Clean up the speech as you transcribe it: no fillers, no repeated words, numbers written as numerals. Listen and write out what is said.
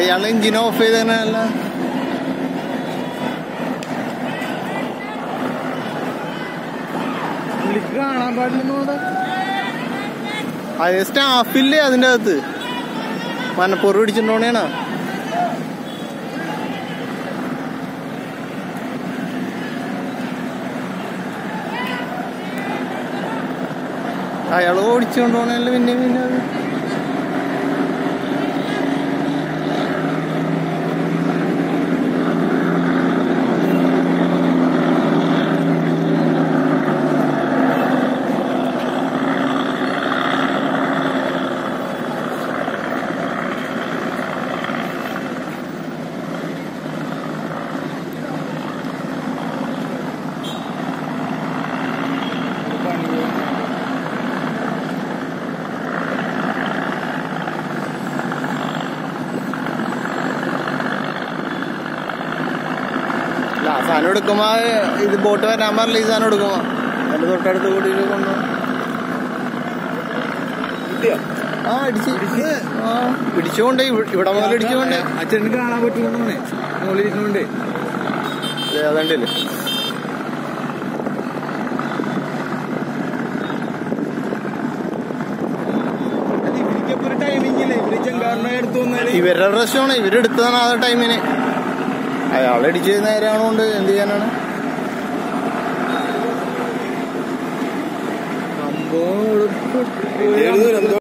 അയാൾ engine off ചെയ്തല്ല. കാണാൻ പാടില്ലെന്നോട് അത് സ്റ്റാഫില്ലേ അതിന്റെ അകത്ത് മനപ്പൂർവ്വം പിടിച്ചിട്ടോണേണ. അയാള് ഓടിച്ചുകൊണ്ടോണല്ലോ. പിന്നെ അത് സാധനം എടുക്കുമ്പോ ഇത് ബോട്ട് വരാൻ പറഞ്ഞില്ല. ഈ സാധനം എടുക്കുമ്പോ എന്റെ തൊട്ടടുത്ത് കൂടി കൊണ്ടുപോകും. പിടിച്ചുകൊണ്ടേ ഇവിടെ മുതൽ ഇടിച്ചുകൊണ്ടേ അച്ഛന് കാണാൻ പറ്റുമെന്നേ മോളിരിക്കണോണ്ടേ. അതണ്ടില്ലേ ഇവരുടെ പ്രശ്നമാണ്. ഇവരെടുത്തതാണ് ആ ടൈമിന്. അയാളടിച്ച് നേരാണോണ്ട് എന്ത് ചെയ്യാനാണ്. സംഭവം